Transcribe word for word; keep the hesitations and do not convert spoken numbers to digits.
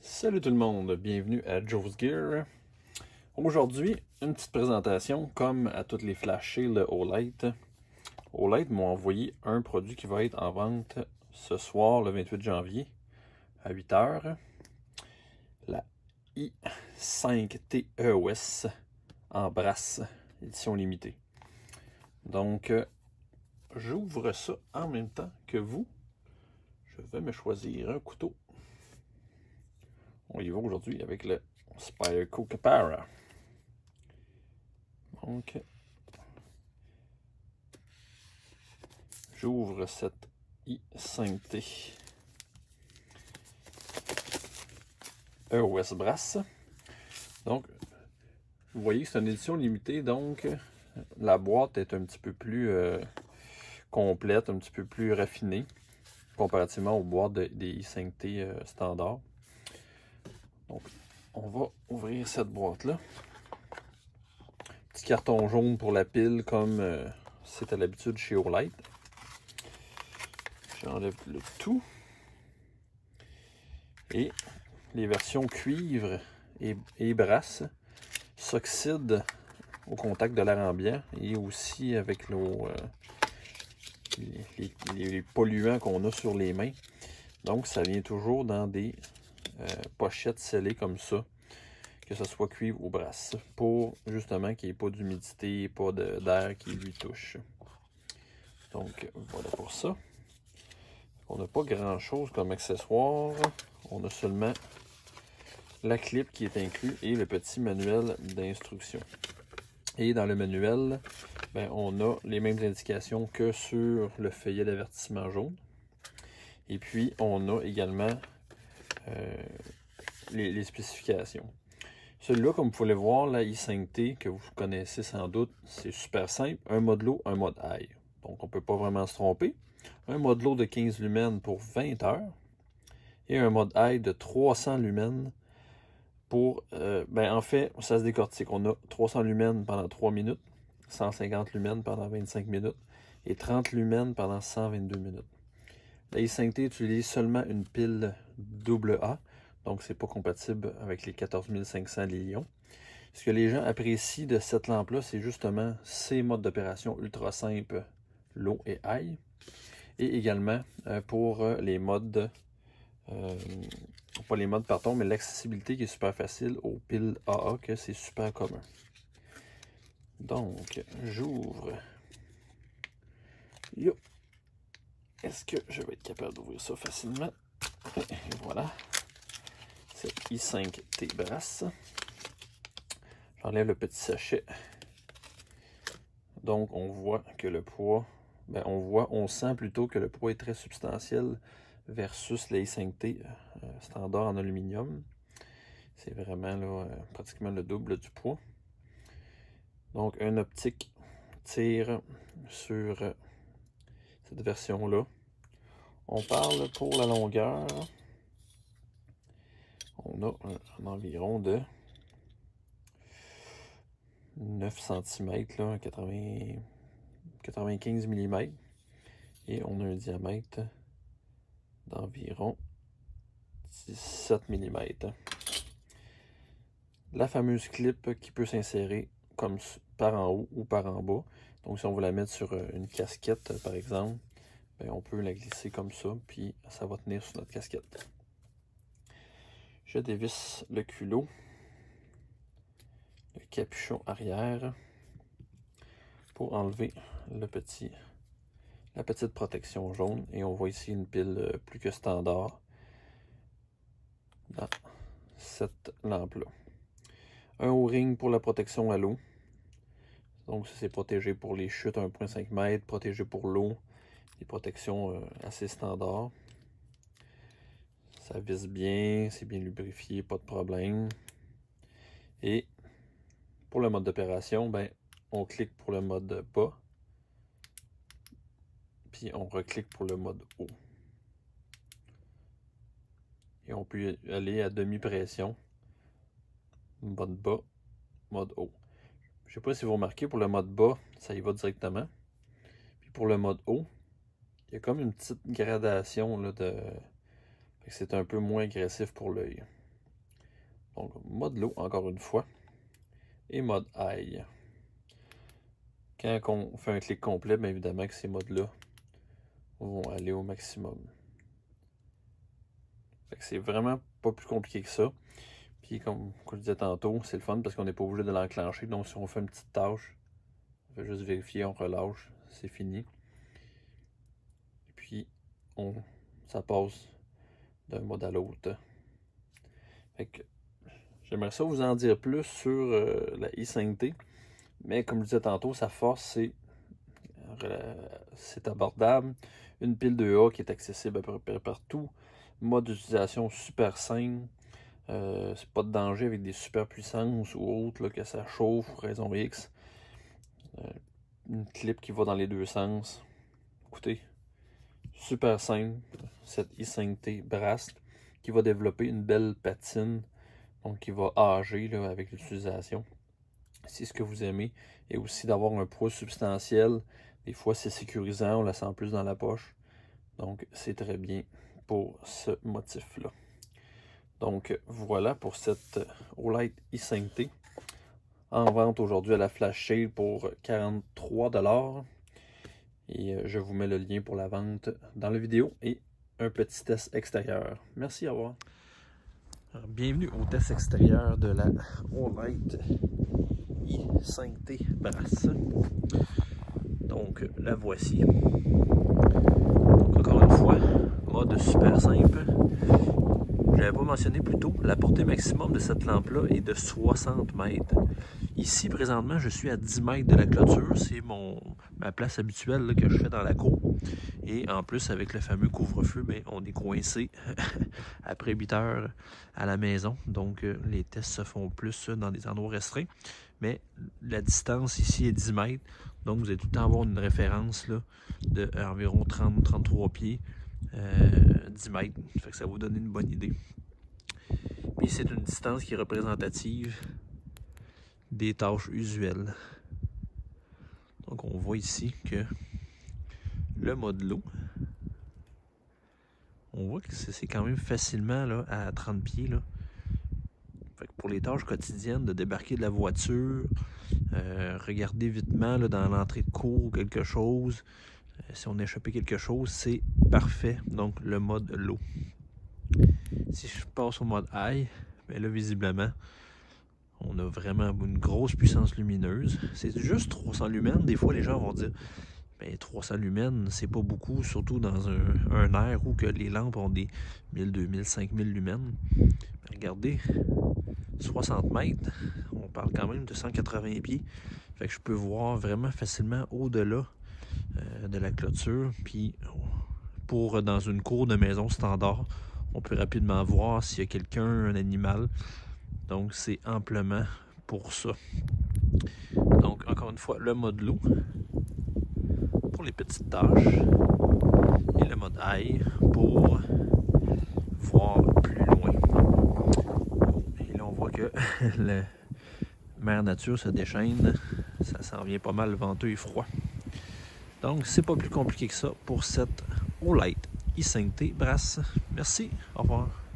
Salut tout le monde, bienvenue à Joe's Gear. Aujourd'hui, une petite présentation comme à toutes les flash sales Olight. Olight m'ont envoyé un produit qui va être en vente ce soir, le vingt-huit janvier, à huit heures. La i cinq T E O S en brasse, édition limitée. Donc, j'ouvre ça en même temps que vous. Je vais me choisir un couteau. On y va aujourd'hui avec le Spyderco Capara. Donc, j'ouvre cette i cinq T E O S brasse. Donc, vous voyez que c'est une édition limitée, donc la boîte est un petit peu plus euh, complète, un petit peu plus raffinée comparativement aux boîtes de, des i cinq T euh, standard. Donc, on va ouvrir cette boîte-là. Petit carton jaune pour la pile, comme euh, c'est à l'habitude chez Olight. J'enlève le tout. Et les versions cuivre et, et brasse s'oxydent au contact de l'air ambiant et aussi avec nos, euh, les, les, les polluants qu'on a sur les mains. Donc, ça vient toujours dans des euh, pochettes scellées comme ça, que ce soit cuivre ou brasse, pour justement qu'il n'y ait pas d'humidité, pas d'air qui lui touche. Donc, voilà pour ça. On n'a pas grand chose comme accessoire. On a seulement la clip qui est inclus et le petit manuel d'instruction. Et dans le manuel, ben, on a les mêmes indications que sur le feuillet d'avertissement jaune. Et puis, on a également euh, les, les spécifications. Celui-là, comme vous pouvez le voir, la i cinq T, que vous connaissez sans doute, c'est super simple. Un mode low, un mode high. Donc, on ne peut pas vraiment se tromper. Un mode low de quinze lumens pour vingt heures. Et un mode high de trois cents lumens pour... Euh, ben, en fait, ça se décortique. On a trois cents lumens pendant trois minutes, cent cinquante lumens pendant vingt-cinq minutes et trente lumens pendant cent vingt-deux minutes. La i cinq T utilise seulement une pile double A, donc c'est pas compatible avec les quatorze mille cinq cents Lilion. Ce que les gens apprécient de cette lampe-là, c'est justement ces modes d'opération ultra simples, low et high, et également euh, pour euh, les modes, euh, pas les modes pardon, mais l'accessibilité qui est super facile aux piles A A, que c'est super commun. Donc, j'ouvre. Yo! Est-ce que je vais être capable d'ouvrir ça facilement? Et voilà. C'est i cinq T brasse. J'enlève le petit sachet. Donc, on voit que le poids, ben on voit, on sent plutôt que le poids est très substantiel versus les i cinq T euh, standard en aluminium. C'est vraiment là, euh, pratiquement le double du poids. Donc, un optique tire sur euh, cette version-là. On parle pour la longueur. On a un, un environ de neuf centimètres, là, quatre-vingts, quatre-vingt-quinze millimètres. Et on a un diamètre d'environ dix-sept millimètres. La fameuse clip qui peut s'insérer comme par en haut ou par en bas. Donc si on veut la mettre sur une casquette par exemple, ben, on peut la glisser comme ça, puis ça va tenir sur notre casquette. Je dévisse le culot, le capuchon arrière, pour enlever le petit, la petite protection jaune. Et on voit ici une pile plus que standard dans cette lampe-là. Un O-ring pour la protection à l'eau. Donc, c'est protégé pour les chutes à un virgule cinq mètres, protégé pour l'eau, des protections euh, assez standards. Ça visse bien, c'est bien lubrifié, pas de problème. Et pour le mode d'opération, ben, on clique pour le mode bas, puis on reclique pour le mode haut. Et on peut aller à demi-pression, mode bas, mode haut. Je ne sais pas si vous remarquez, pour le mode bas, ça y va directement. Puis pour le mode haut, il y a comme une petite gradation là, de... C'est un peu moins agressif pour l'œil. Donc, mode low, encore une fois, et mode high. Quand on fait un clic complet, bien évidemment que ces modes-là vont aller au maximum. C'est vraiment pas plus compliqué que ça. Puis comme, comme je disais tantôt, c'est le fun parce qu'on n'est pas obligé de l'enclencher. Donc si on fait une petite tâche, on fait juste vérifier, on relâche, c'est fini. Et puis on, ça passe d'un mode à l'autre. J'aimerais ça vous en dire plus sur euh, la i cinq T. Mais comme je disais tantôt, sa force, c'est c'est abordable. Une pile deux A qui est accessible à peu près partout. Mode d'utilisation super simple. Euh, c'est pas de danger avec des super puissances ou autres, là, que ça chauffe ou raison X. Euh, une clip qui va dans les deux sens. Écoutez, super simple. Cette i cinq T brasse qui va développer une belle patine. Donc qui va âger là, avec l'utilisation. C'est ce que vous aimez. Et aussi d'avoir un poids substantiel. Des fois c'est sécurisant, on la sent plus dans la poche. Donc c'est très bien pour ce motif-là. Donc voilà pour cette Olight i cinq T. En vente aujourd'hui à la Flash Sale pour quarante-trois dollars. Et je vous mets le lien pour la vente dans la vidéo et un petit test extérieur. Merci, au revoir. Alors, bienvenue au test extérieur de la Olight i cinq T brasse. Donc la voici. Donc encore une fois, mode super simple. Je l'avais pas mentionné plus tôt, la portée maximum de cette lampe-là est de soixante mètres. Ici, présentement, je suis à dix mètres de la clôture. C'est mon ma place habituelle là, que je fais dans la cour. Et en plus, avec le fameux couvre-feu, ben, on est coincé après huit heures à la maison. Donc, euh, les tests se font plus dans des endroits restreints. Mais la distance ici est dix mètres. Donc, vous allez tout le temps avoir une référence là, de euh, environ trente à trente-trois pieds. Euh, dix mètres, fait que ça va vous donner une bonne idée. Puis c'est une distance qui est représentative des tâches usuelles. Donc on voit ici que le mode low, on voit que c'est quand même facilement là, à trente pieds. Là. Fait que pour les tâches quotidiennes, de débarquer de la voiture, euh, regarder vitement là, dans l'entrée de cour ou quelque chose, euh, si on a échappé quelque chose, c'est parfait. Donc le mode low. Si je passe au mode high, bien là visiblement, on a vraiment une grosse puissance lumineuse. C'est juste trois cents lumens. Des fois, les gens vont dire, ben, trois cents lumens, c'est pas beaucoup, surtout dans un, un air où que les lampes ont des mille, deux mille, cinq mille lumens. Ben, regardez, soixante mètres, on parle quand même de cent quatre-vingts pieds. Fait que je peux voir vraiment facilement au-delà euh, de la clôture. Puis, pour dans une cour de maison standard, on peut rapidement voir s'il y a quelqu'un, un animal. Donc, c'est amplement pour ça. Donc, encore une fois, le mode low pour les petites tâches et le mode high pour voir plus loin. Et là, on voit que la mère nature se déchaîne. Ça s'en vient pas mal venteux et froid. Donc, c'est pas plus compliqué que ça pour cette Olight i cinq T brasse. Merci, au revoir.